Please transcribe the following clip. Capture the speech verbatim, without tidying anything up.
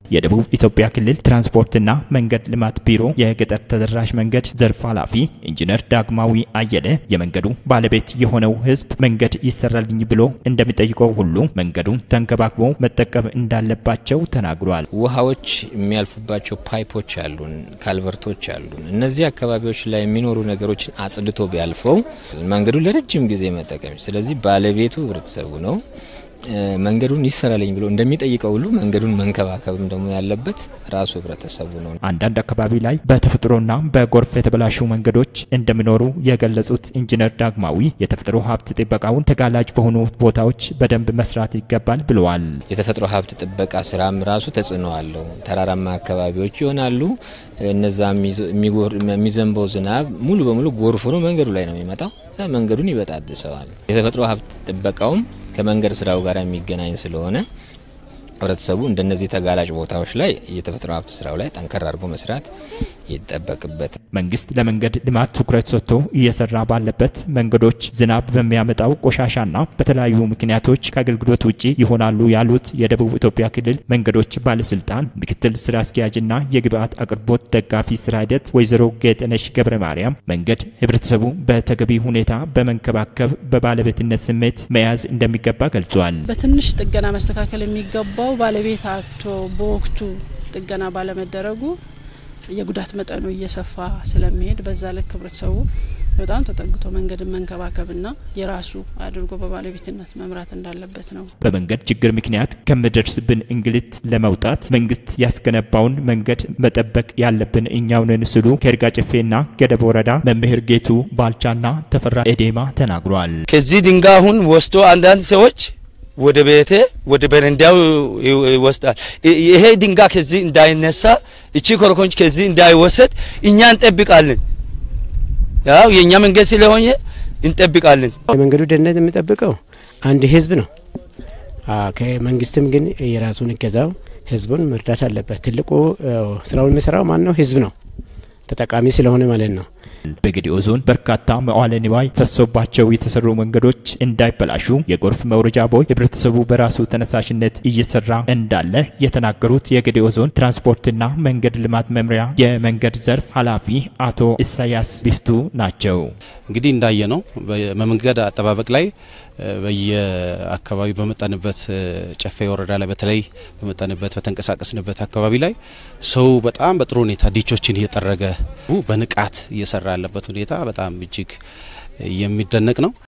የደቡብ ኢትዮጵያ ክልል ትራንስፖርትና መንገድ ልማት ቢሮ የገጠር ተደራሽ መንገድ ዘርፍ ኃላፊ ኢንጂነር ዳግማዊ አየለ የመንገዱ ባለቤት የሆነው ህዝብ መንገድ ይሰራልኝ ብሎ እንደሚጠይቀው ሁሉ መንገዱን ተንከባክቦ መጠቀም እንዳለባቸው ተናግሯል። ውሃዎች የሚያልፉባቸው ፓይፖች አሉን፣ ካልቨርቶች አሉን። እነዚህ አካባቢዎች ላይ የሚኖሩ ነገሮችን አጽድቶ ቢያልፈው መንገዱ ለረጅም ጊዜ መጠቀም ስለዚህ ባለቤቱ ህብረተሰቡ ነው። መንገዱን ይሰራልኝ ብሎ እንደሚጠይቀው ሁሉ መንገዱን መንከባከብም ደግሞ ያለበት ራሱ ህብረተሰቡ ነው። አንዳንድ አካባቢ ላይ በተፈጥሮና በጎርፍ የተበላሹ መንገዶች እንደሚኖሩ የገለጹት ኢንጂነር ዳግማዊ የተፈጥሮ ሀብት ጥበቃውን ተጋላጭ በሆኑ ቦታዎች በደንብ መስራት ይገባል ብለዋል። የተፈጥሮ ሀብት ጥበቃ ስራም ራሱ ተጽዕኖ አለው። ተራራማ አካባቢዎች ይሆናሉ። እነዛ የሚዘንበው ዝናብ ሙሉ በሙሉ ጎርፍ ሆኖ መንገዱ ላይ ነው የሚመጣው። መንገዱን ይበጣጥሰዋል። የተፈጥሮ ሀብት ጥበቃውም ከመንገድ ስራው ጋር የሚገናኝ ስለሆነ ህብረተሰቡ እንደነዚህ ተጋላጭ ቦታዎች ላይ የተፈጥሮ ሀብት ስራው ላይ ጠንከር አድርጎ መስራት ይተበቅበት። መንግስት ለመንገድ ልማት ትኩረት ሰጥቶ እየሰራ ባለበት መንገዶች ዝናብ በሚያመጣው ቆሻሻና በተለያዩ ምክንያቶች ከአገልግሎት ውጪ ይሆናሉ ያሉት የደቡብ ኢትዮጵያ ክልል መንገዶች ባለስልጣን ምክትል ስራ አስኪያጅና የግብአት አቅርቦት ደጋፊ ስራ ሂደት ወይዘሮ ጌጥነሽ ገብረ ማርያም መንገድ ህብረተሰቡ በተገቢ ሁኔታ በመንከባከብ በባለቤትነት ስሜት መያዝ እንደሚገባ ገልጿል። በትንሽ ጥገና መስተካከል የሚገባው ባለቤት አጥቶ በወቅቱ ጥገና ባለመደረጉ የጉዳት መጠኑ እየሰፋ ስለሚሄድ በዛ ልክ ህብረተሰቡ በጣም ተጠግቶ መንገድን መንከባከብና የራሱ አድርጎ በባለቤትነት መምራት እንዳለበት ነው። በመንገድ ችግር ምክንያት ከመደርስብን እንግልት ለመውጣት መንግስት ያስገነባውን መንገድ መጠበቅ ያለብን እኛው ነን ሲሉ ከርጋ ጨፌና ገደብ ወረዳ መምህር ጌቱ ባልቻና ተፈራ ኤዴማ ተናግሯል። ከዚህ ድንጋዩን ወስዶ አንዳንድ ሰዎች ወደ ቤቴ ወደ በረንዳው ይወስዳል። ይሄ ድንጋይ ከዚህ እንዳይነሳ እቺ ኮረኮንች ከዚህ እንዳይወሰድ እኛ እንጠብቃለን። ያው የኛ መንገድ ስለሆነ እንጠብቃለን። መንገዱ ደህንነት የሚጠብቀው አንድ ህዝብ ነው። ከመንግስትም ግን የራሱን እገዛው ህዝቡን መርዳት አለበት። ትልቁ ስራውን የሚሰራው ማን ነው? ህዝብ ነው፣ ተጠቃሚ ስለሆነ ማለት ነው። በጌዲኦ ዞን በርካታ መዋዕለ ንዋይ ፈሶባቸው የተሰሩ መንገዶች እንዳይበላሹ የጎርፍ መውረጃ ቦይ ህብረተሰቡ በራሱ ተነሳሽነት እየሰራ እንዳለ የተናገሩት የጌዲኦ ዞን ትራንስፖርትና መንገድ ልማት መምሪያ የመንገድ ዘርፍ ኃላፊ አቶ ኢሳያስ ቢፍቱ ናቸው። እንግዲህ እንዳየነው በመንገድ አጠባበቅ ላይ በየአካባቢ በመጣንበት ጨፌ ወረዳ ላይ በተለይ በመጣንበት በተንቀሳቀስንበት አካባቢ ላይ ሰው በጣም በጥሩ ሁኔታ ዲቾችን እየጠረገ በንቃት እየሰራ ያለበት ሁኔታ በጣም እጅግ የሚደነቅ ነው።